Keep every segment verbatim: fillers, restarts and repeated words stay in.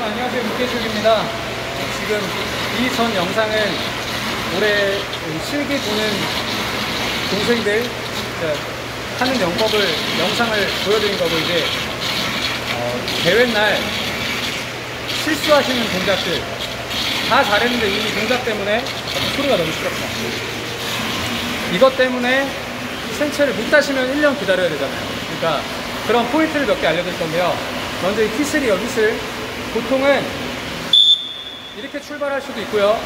안녕하세요. 육개죽입니다. 지금 이 전 영상은 올해 실기 보는 동생들 하는 영법을 영상을 보여드린 거고, 이제 어, 대회날 실수하시는 동작들 다 잘했는데 이미 동작 때문에 소리가 너무 시끄럽다. 이것 때문에 생체를 못 하시면 일 년 기다려야 되잖아요. 그러니까 그런 포인트를 몇 개 알려드릴 건데요. 먼저 이 티쓰리요, 휘슬. 보통은 이렇게 출발할 수도 있고요,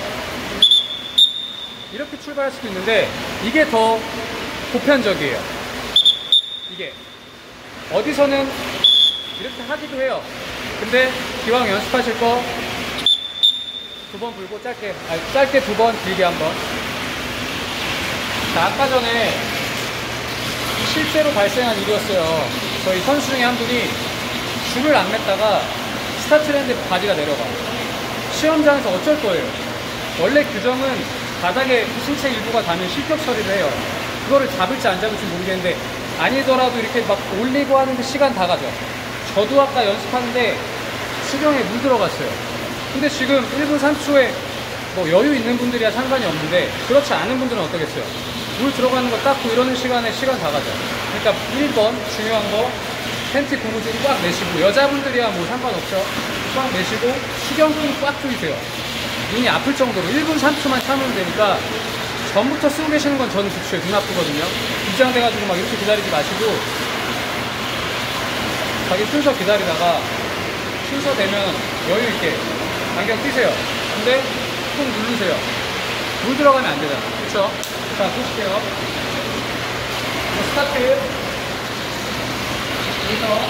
이렇게 출발할 수도 있는데 이게 더 보편적이에요. 이게 어디서는 이렇게 하기도 해요. 근데 기왕 연습하실 거 두 번 불고 짧게, 아니, 짧게 두 번, 길게 한 번. 자, 아까 전에 실제로 발생한 일이었어요. 저희 선수 중에 한 분이 줄을 안 맸다가 스타트를 했는데 바지가 내려가요. 시험장에서 어쩔 거예요. 원래 규정은 바닥에 신체 일부가 닿으면 실격 처리를 해요. 그거를 잡을지 안 잡을지 모르겠는데, 아니더라도 이렇게 막 올리고 하는데 시간 다 가죠. 저도 아까 연습하는데 수경에 물 들어갔어요. 근데 지금 일 분 삼 초에 뭐 여유 있는 분들이야 상관이 없는데, 그렇지 않은 분들은 어떠겠어요? 물 들어가는 거 닦고 이러는 시간에 시간 다 가죠. 그러니까 일 번 중요한 거, 팬티 고무줄 꽉 매시고, 여자분들이야 뭐 상관없죠. 꽉 매시고 수경끈 꽉 조이세요. 눈이 아플 정도로 일 분 삼 초만 참으면 되니까. 전부터 쓰고 계시는 건 저는 좋죠. 눈 아프거든요. 긴장돼가지고 막 이렇게 기다리지 마시고 자기 순서 기다리다가 순서 되면 여유 있게 안경 끼세요. 근데 꾹 누르세요. 물 들어가면 안 되잖아. 그쵸? 자, 보실게요. 스타트. 여기서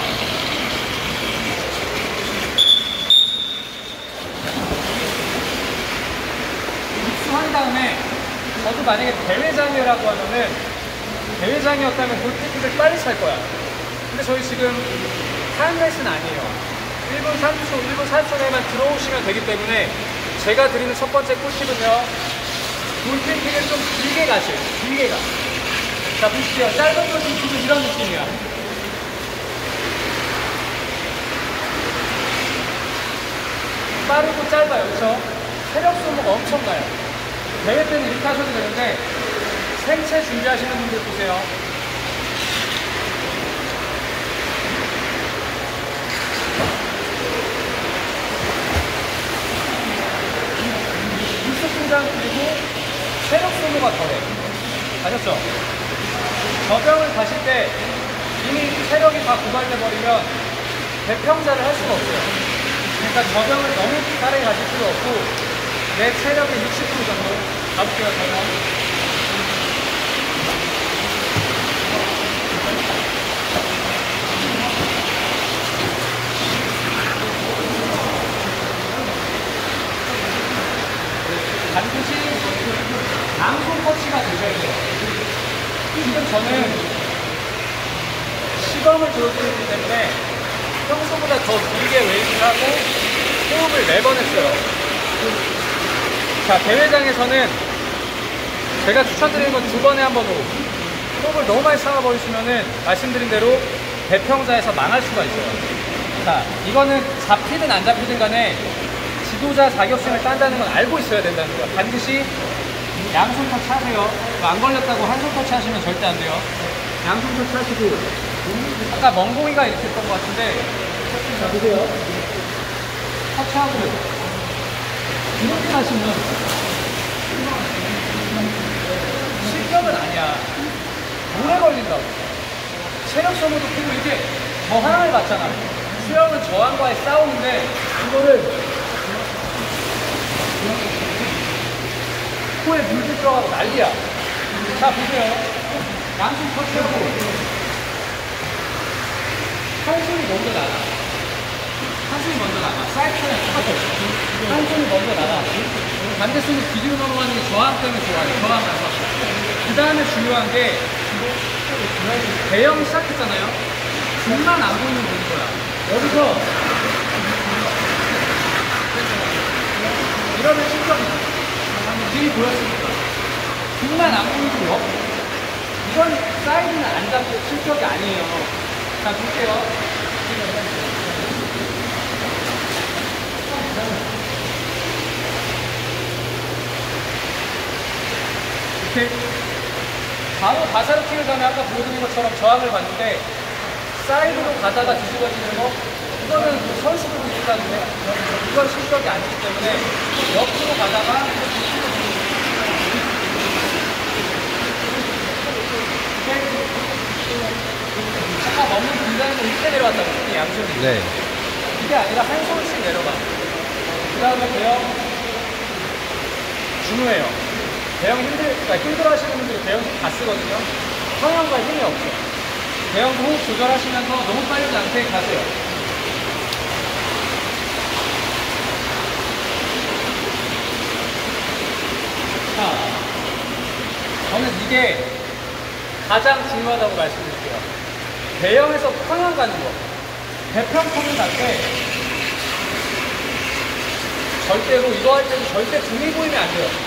입수한 다음에, 저도 만약에 대회장이라고 하면은, 대회장이었다면 골키킥을 빨리 찰 거야. 근데 저희 지금 타임레이스는 아니에요. 일 분 삼 초, 일 분 사 초 내만 들어오시면 되기 때문에, 제가 드리는 첫 번째 꿀팁은요, 골킥을 좀 길게 가세요. 길게 가. 자, 보시죠. 짧은 거 지금 이런 느낌이야. 빠르고 짧아요. 그렇죠? 체력 소모가 엄청나요. 대회 때는 이렇게 하셔도 되는데, 생체 준비하시는 분들 보세요. 긴장 그리고 체력 소모가 덜해. 아셨죠? 저병을 가실 때 이미 체력이 다 고갈돼 버리면 대평자를 할 수가 없어요. 그러니까 저병을 너무 빠르게 가실 필요 없고, 내 체력의 육십 퍼센트 정도 가볼게요. 저는 반드시 양손 터치가 되셔야 돼요. 지금 저는 시범을 보여드리기 때문에 평소보다 더 길게 웨이트를 하고 호흡을 네 번 했어요. 자, 대회장에서는 제가 추천드리는 건 두 번에 한 번 호흡. 호흡을 너무 많이 참아버리시면은 말씀드린 대로 대평자에서 망할 수가 있어요. 자, 이거는 잡히든 안 잡히든 간에 지도자 자격증을 딴다는 건 알고 있어야 된다는 거야. 반드시 양손 터치 하세요. 안 걸렸다고 한 손 터치 하시면 절대 안 돼요. 양손 터치 하시고, 아까 멍공이가 이렇게 했던 것 같은데, 자, 보세요. 터치하고 이렇게 하시면 실격은 아니야. 오래 걸린다고. 체력 소모도 크고, 이게 저항을 받잖아. 수영은 저항과의 싸움인데, 이거를 코에 물도 들어가고 난리야. 자, 보세요. 양손 터치하고 한손이 먼저 나가. 한손이 먼저 나가. 사이드는 똑같아. 한손이 먼저 나가. 반대손이 뒤로 넘어가는 게 저항 때문에 좋아요. 저항 나서. 그 다음에 중요한 게, 대형 시작했잖아요. 줄만 안 보이면 되는 거야. 여기서 이러면 실격이야. 길이 보였으니까. 등만 안 보이고요. 이건 사이드는 안 잡고 실격이 아니에요. 자, 볼게요. 이렇게 바로 바사르킹을 가면 아까 보여드린 것처럼 저항을 받는데 사이드로 가다가 뒤집어지는 거 이거는 그 선수들도 있다는데 이건 실력이 아니기 때문에 옆으로 가다가 아까 먹는 분자에서 이렇게 내려왔다고 이 양손이 네. 이게 아니라 한 손씩 내려가. 그 다음에 대형 중요해요. 대형 힘들, 그러니까 힘들어 하시는 분들이 대형 다 쓰거든요. 평형과 힘이 없어. 대형도 호흡 조절하시면서 너무 빠르지 않게 가세요. 자, 저는 이게 가장 중요하다고 말씀드릴게요. 대형에서 평형 가는 거. 대평평을 갈 때 절대로 이거 할 때는 절대 등이 보이면 안 돼요.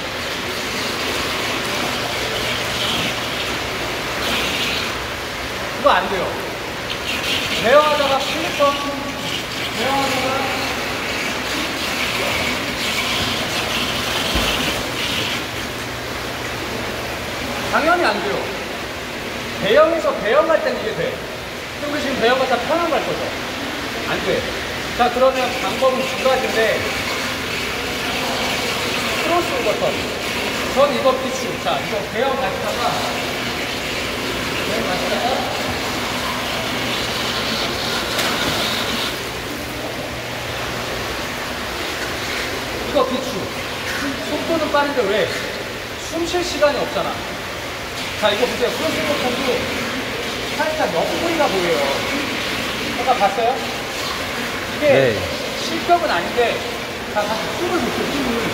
이거 안 돼요. 대형하다가 플리턴, 대형하다가 당연히 안 돼요. 대형에서 대형 갈 때는 이게 돼. 근데 지금 대형 갔다 편한 갈 거죠? 안 돼. 자, 그러면 방법은 두 가지인데, 크로스 오버턴. 전 이거 피추. 자, 이거 대형 갔다가, 대형 갔다가, 이거 비추. 속도는 빠른데 왜? 숨 쉴 시간이 없잖아. 자, 이거 보세요. 크로스 오버턴도 살짝 옆구리가 보여요. 아까 봤어요? 이게 네. 실격은 아닌데, 자, 다시 숨을 보세요, 숨을.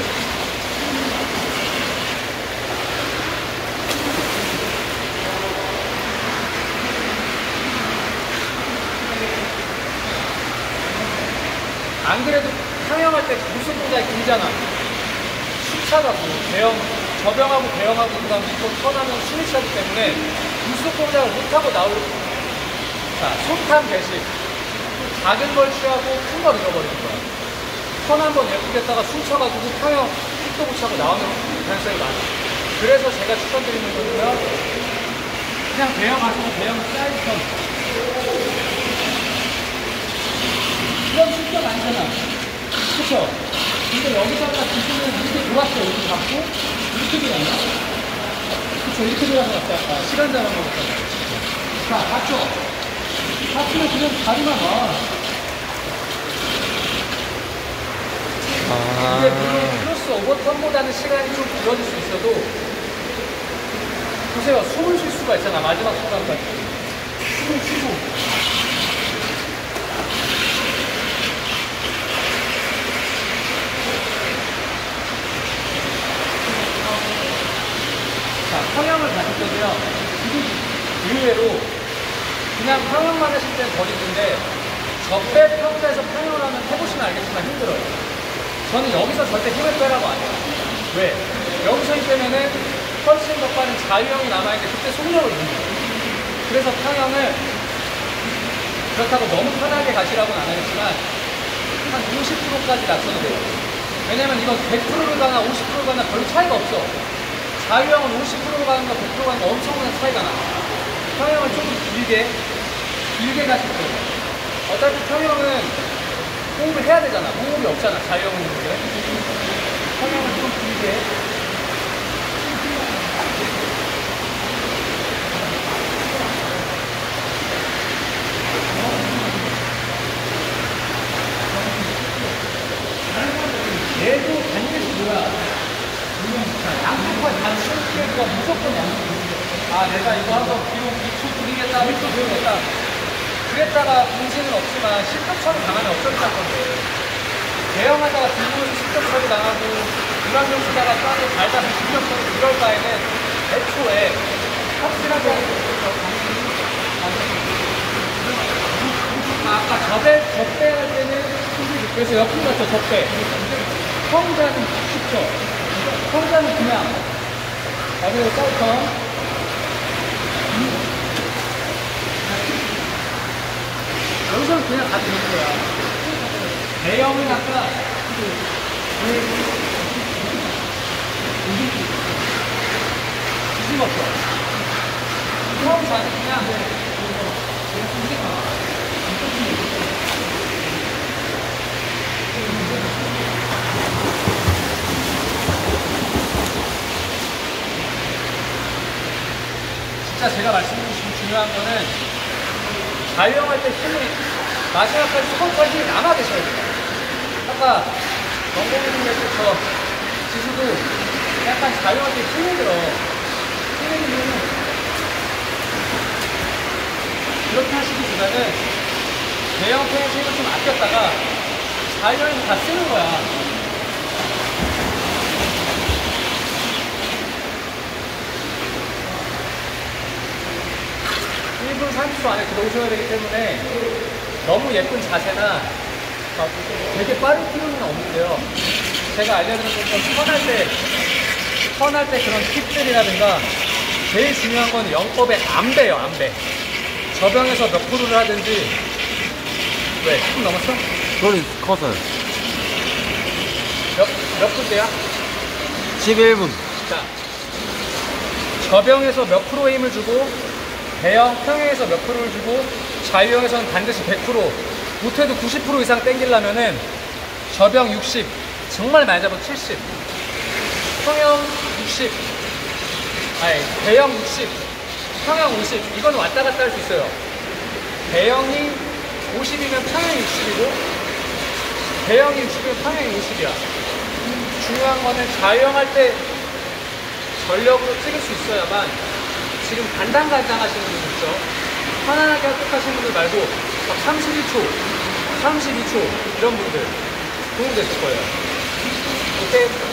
안 그래도 상영할 때 무슨 동작이 길잖아. 숨차가고, 대형, 저병하고 대형하고, 그 다음에 이거 턴하면 숨이 차기 때문에 무슨 동작을 못하고 나올, 자, 손탄 대신 작은 걸 취하고 큰 걸 잃어버리는 거야. 턴 한 번 예쁘게 했다가 숨 차가지고 상영 킥도 못 차고 나오는 가능성이 많아. 그래서 제가 추천드리는 거는요, 그냥 대형 하시고 대형 사이드 턴. 이건 실격 아니잖아. 그쵸? 근데 여기다가 지금은 이렇게 돌았어. 이렇게 잡고, 이렇게 돌았나? 그쵸? 이렇게 돌아서 갔다. 아, 시간 잡은 거 같다. 자, 봤죠? 봤으면 그냥 다리만 와. 아. 이게 물론 크로스 오버턴보다는 시간이 좀 길어질 수 있어도, 보세요. 숨을 쉴 수가 있잖아. 마지막 순간까지. 숨을 쉬고. 자, 평형을 가실 때도요, 의외로 그냥 평형만 하실 때는 더 힘든데, 적배 평자에서 평형을 하면 해보시면 알겠지만 힘들어요. 저는 여기서 절대 힘을 빼라고 안 해요. 왜? 여기서 힘 빼면은 훨씬 더 빠른 자유형이 남아있는데 그때 속력을 못 내요. 그래서 평형을 그렇다고 너무 편하게 가시라고는 안 하겠지만 한 오십 퍼센트까지 낮춰도 돼요. 왜냐면 이건 백 퍼센트를 가나 오십 퍼센트를 가나 별 차이가 없어. 자유형은 오십 퍼센트 가는 거 백 퍼센트 가는 거 엄청난 차이가 나. 평형을 조금 길게, 길게 가실 거예요. 어차피 평형은 호흡을 해야 되잖아. 호흡이 없잖아. 자유형은 있는데. 평형을 좀 길게. 얘도 반드시 뭐야? 양쪽과 단축계가 무조건 양쪽. 아, 내가 이거 한번 뒤로 밑으로 부리겠다, 밑으로 부리겠다. 그랬다가 분신은 없지만 실격 처리 당하면 어쩌겠다 건데. 대형하다가 뒤로에서 실격 처리 당하고, 유람용 쓰다가 싸고 달다가 실격 처리 이럴 바에는 애초에 확실하게 아, 아까 접배, 접배 할 때는 그래서 옆으로 갔죠, 접배. 평자는 쉽죠. 평자는 그냥 나중에 사이턴 여기서는 그냥 다 되는 거야. 대형은 아까 힘없어. 처음 자세 그냥 진짜 제가 말씀드리고 싶은 중요한 거는 자유형할 때 힘이 마지막까지 손까지 힘이 남아 계셔야 돼요. 아까 정공님 했을 저 지수도 약간 자유형할 때 힘이 들어. 힘이 들면 이렇게 하시기보다는 대형 펜의 힘을 좀 아꼈다가 자유형에서 다 쓰는 거야. 일 분 삼십 초 안에 들어오셔야 되기 때문에 너무 예쁜 자세나 되게 빠를 필요는 없는데요. 제가 알려드린 것처럼 턴할 때, 턴할 때 그런 팁들이라든가 제일 중요한 건 영법의 안배예요, 안배. 저병에서 몇 프로를 하든지. 왜? 십 분 넘었어? 소리 커서요. 몇, 몇 분대야? 십일 분. 자, 저병에서 몇 프로의 힘을 주고 대형, 평형에서 몇 프로를 주고 자유형에서는 반드시 백 퍼센트 못해도 구십 퍼센트 이상 땡기려면은 저병 육십, 정말 많이 잡아도 칠십, 평형 육십, 아니 대형 육십, 평형 오십, 이건 왔다 갔다 할 수 있어요. 대형이 오십이면 평형이 육십이고 대형이 육십이면 평형이 오십이야. 중요한 거는 자유형 할 때 전력으로 찍을 수 있어야만. 지금 간당간당 하시는 분들 있죠. 편안하게 합격하시는 분들 말고 막 삼십일 초, 삼십이 초 이런 분들 도움 되실 거예요. 오케이?